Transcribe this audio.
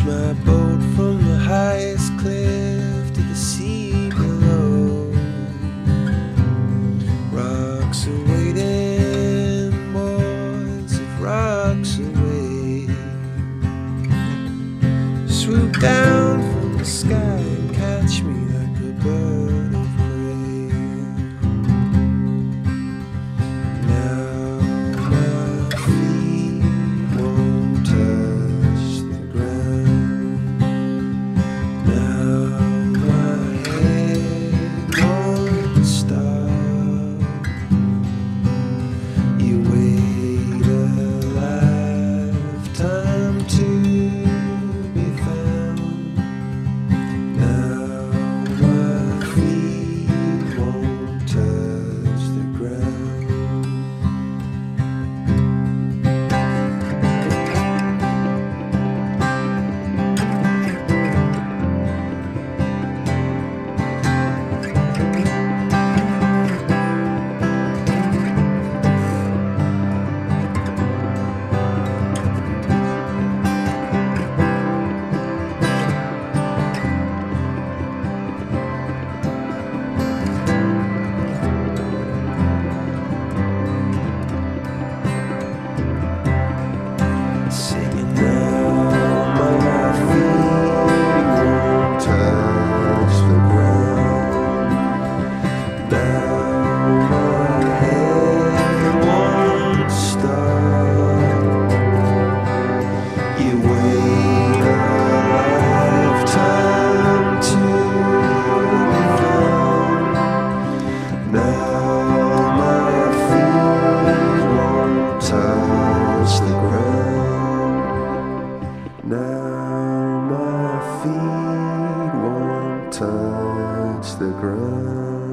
Launch my boat from the highest cliff to the sea below. Rocks are waiting, boys, if rocks away. Swoop down from the sky and catch me like a bird of prey. Now my feet won't touch the ground. Now my head won't stop. You wait a lifetime to be found. Now my feet won't touch the ground. Singing now, my feet won't touch the ground. Now my head won't stop. You wait a lifetime to be found. Now my feet won't touch the ground. Now my feet won't touch the ground.